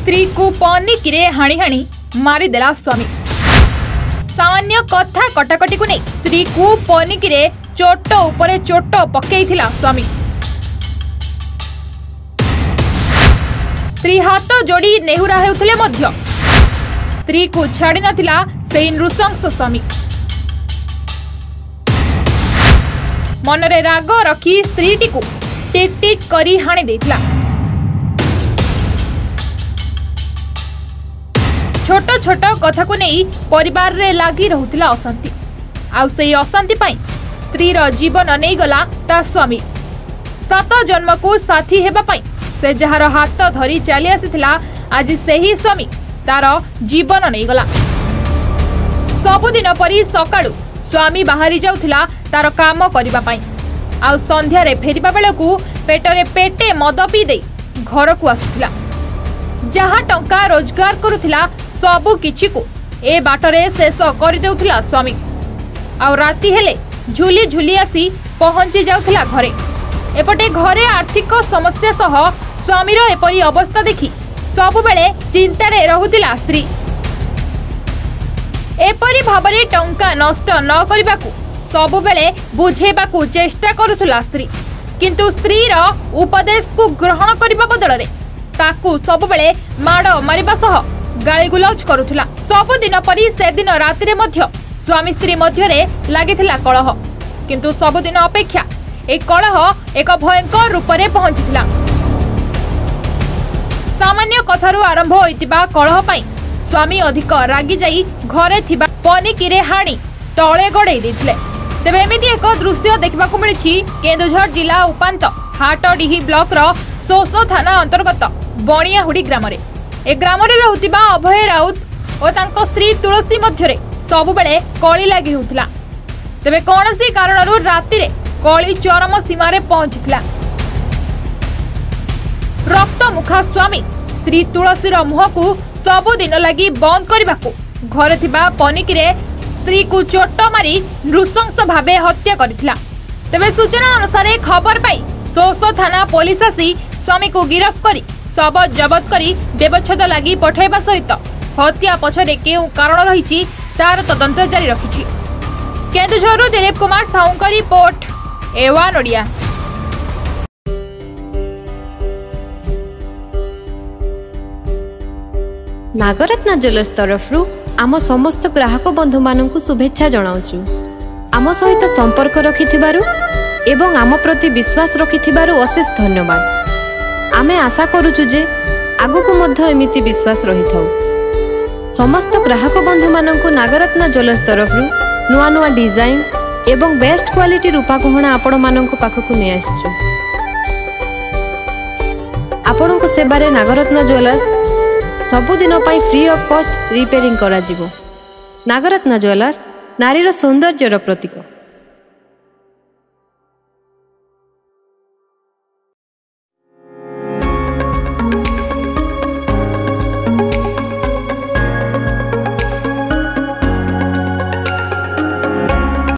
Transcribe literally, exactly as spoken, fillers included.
स्त्री को पनिकी हाणी हाणी मारिदेला स्वामी। सामान्य कथा कटाकटी को नहीं स्त्री को पनिकी चोट उपरे चोट पकईथिला स्वामी। स्त्री हाथ जोड़ी नेहुरा हेउथिले मध्य स्त्री को छाड़ी नथिला से नृशंस स्वामी। मनरे राग रखी स्त्रीटी को टिक टिक करी हाणी देथिला। छोट छोट कथा को नहीं परिवार रे लागी रहुतिला अशांति। आउ से अशांति पाई स्त्री रो जीवन नहीं गला ता स्वामी। सात जन्म को साथी हेबा पाई से जहार हाथ धरी चली आसीथिला आज सेही स्वामी तार जीवन नहीं गला। सबुदिन परी सकाळु स्वामी बाहरी जाउथिला तार काम करिबा पाई। आउ संध्या रे फेरिबा बेलकु पेटरे पेटे मद पी दे घर को आसुथिला। जहाँ टंका रोजगार करुथिला सबु किछि को ए बाटरे शेष कर देउथिला स्वामी। आउ राति हेले झुली झुली आसी पहुंची जाउथिला घरे। एपटे घरे आर्थिक समस्या सह स्वामीर एपरी अवस्था देखि सबु बेले चिंतारे रहुथिला स्त्री। एपरी भाबरे टंका नष्ट न करिबाकू सबु बेले बुझेबाकू चेष्टा करुथिला स्त्री। किंतु स्त्रीर उपदेश को ग्रहण करिबा बदल रे ताकू सबु बेले माड मारिबा सह गाली गुलौज करुथिला। सबु दिन परी से दिन राति रे मध्य स्वामी स्त्री मध्य रे लागिथिला कलह। किंतु सबु दिन अपेक्षा ए कलह एक भयंकर रूप रे पहुंचिथिला। सामान्य कथारू आरंभ होइतिबा कलह पाई स्वामी अधिक रागी जाई घरे थिबा पनिकी हाणी तळे गड़े देथिले। तेबे एमिति एक दृश्य देखबाकू मिलिछि केन्दुझर जिला उपांत हाटडीही ब्लॉक रो सोसो थाना अंतर्गत बणियाहुडी ग्राम रे। ए ग्राम रे रहउतिबा अभय राउत और तांको स्त्री तुलसी मध्यरे सबु बेले कली लागि होउतिला। तेबे कोनसी कारणरू राति रे कली चरम सीमा रे पहुंचिथिला। रक्त मुखा स्वामी स्त्री तुलसी मुह को सबु दिन लगी बंद करने घर थिबा पनिकी रे स्त्री को चोट मारी नृशंस भावे हत्या करथिला। तेबे सूचना अनुसार खबर पाई सोसो थाना पुलिस आसी स्वामी को गिरफ्त करी शव जबत करी व्यवच्छेद लगी पठाइबा सहित हत्या पछरे केउ कारण रहिछि तार तदंत जारी रखिछि। केन्दुझरु दिलीप कुमार साहुंका रिपोर्ट एवान ओडिया। नागरत्न ज्वेलर्स तरफ आम समस्त ग्राहक बंधु मानक शुभेच्छा जनाऊँ। आम सहित संपर्क रखिथिबारु एवं आम प्रति विश्वास रखिथिबारु अशेष धन्यवाद। आमे आशा करूछु जे आगुकु मध्य एमिति विश्वास रही थाउ। समस्त ग्राहक बंधु मानक नागरत्न ज्वेलर्स तरफ नुआ नुआ डिजाइन एवं बेस्ट क्वालिटी रूपा गहना आपण मानक पाखकु नै आछू। आपणक सेबारे नागरत्न ज्वेलर्स सबुदिन पाई फ्री ऑफ कॉस्ट रिपेयरिंग करा जिवो। नागरत्न ज्वेलर्स नारीर सौंदर्यर प्रतीक।